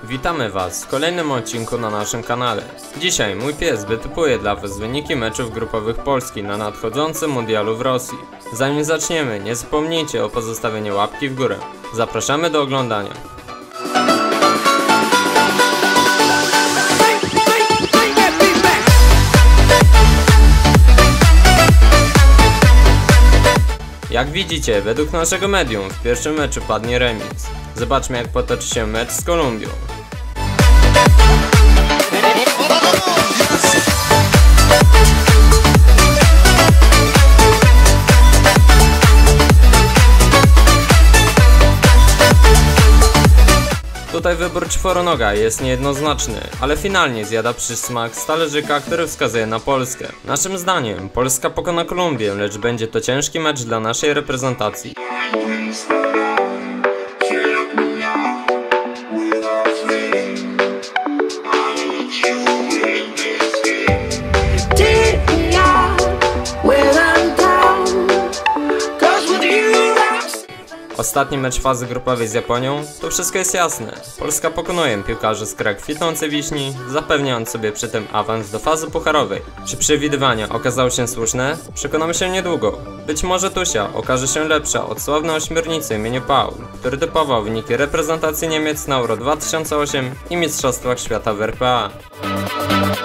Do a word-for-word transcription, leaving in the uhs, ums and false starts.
Witamy Was w kolejnym odcinku na naszym kanale. Dzisiaj mój pies wytypuje dla Was wyniki meczów grupowych Polski na nadchodzącym mundialu w Rosji. Zanim zaczniemy, nie zapomnijcie o pozostawieniu łapki w górę. Zapraszamy do oglądania. Jak widzicie, według naszego medium w pierwszym meczu padnie remis. Zobaczmy, jak potoczy się mecz z Kolumbią. Tutaj wybór czworonoga jest niejednoznaczny, ale finalnie zjada przysmak z talerzyka, który wskazuje na Polskę. Naszym zdaniem Polska pokona Kolumbię, lecz będzie to ciężki mecz dla naszej reprezentacji. Ostatni mecz fazy grupowej z Japonią, to wszystko jest jasne. Polska pokonuje piłkarzy z kraju kwitnącej wiśni, zapewniając sobie przy tym awans do fazy pucharowej. Czy przewidywania okazały się słuszne? Przekonamy się niedługo. Być może Tusia okaże się lepsza od sławnej ośmiornicy imieniu Paul, który typował wyniki reprezentacji Niemiec na Euro dwa tysiące osiem i Mistrzostwach Świata w R P A.